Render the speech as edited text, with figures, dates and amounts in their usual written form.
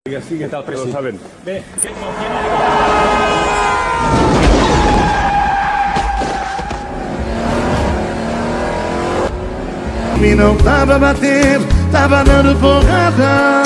Assim, que tal, preso, saben? Bé, não tava batendo, tava dando porrada.